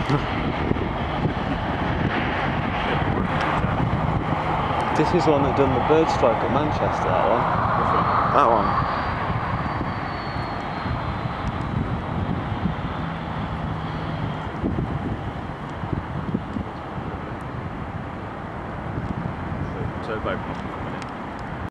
This is the one that done the bird strike at Manchester, that one. That one. Turbo prop.